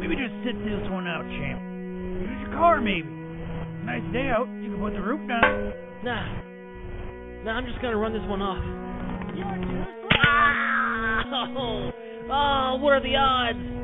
Maybe just sit this one out, champ. Use your car, maybe. Nice day out. You can put the roof down. Nah, I'm just gonna run this one off. Oh, what are the odds?